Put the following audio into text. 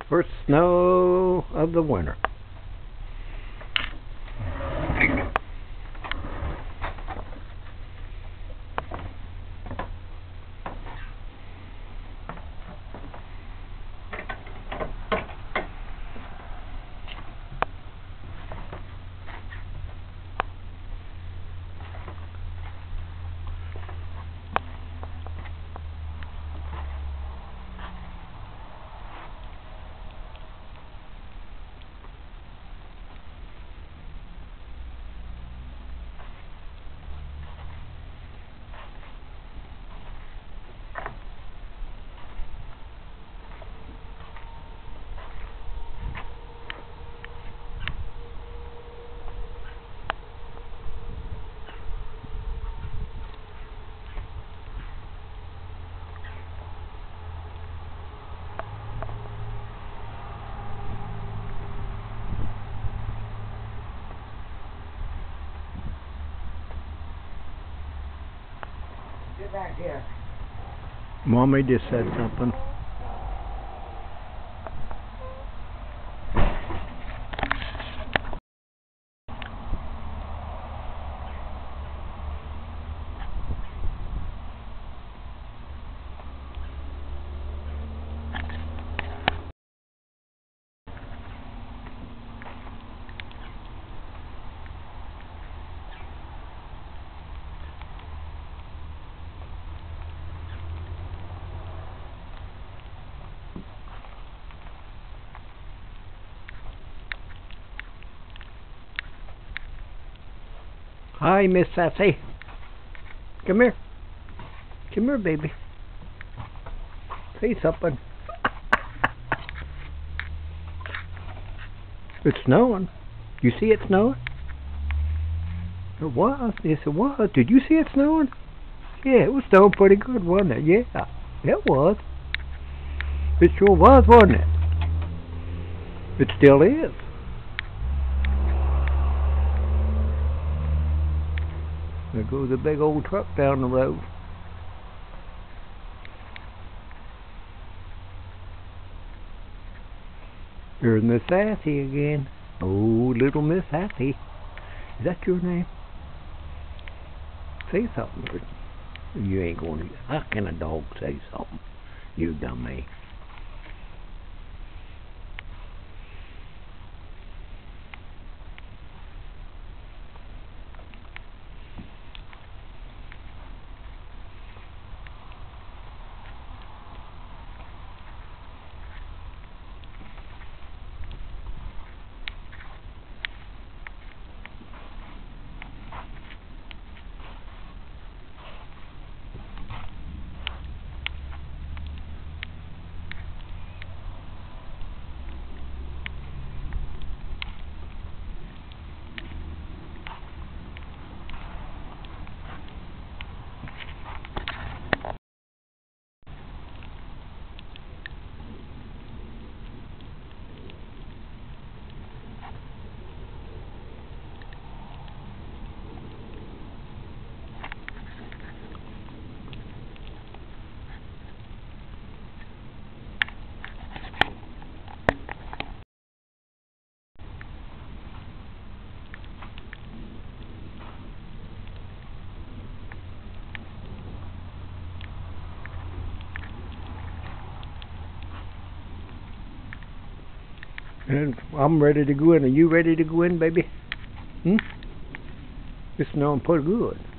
First snow of the winter. Get back here. Mommy just said something. Hi, Miss Sassy. Come here. Come here, baby. Say something. It's snowing. You see it snowing? It was. Yes, it was. Did you see it snowing? Yeah, it was snowing pretty good, wasn't it? Yeah, it was. It sure was, wasn't it? It still is. There goes a big old truck down the road. There's Miss Sassy again. Oh, little Miss Sassy. Is that your name? Say something. You ain't going to. How can a dog say something? You dummy. And I'm ready to go in. Are you ready to go in, baby? It's snowing pretty good.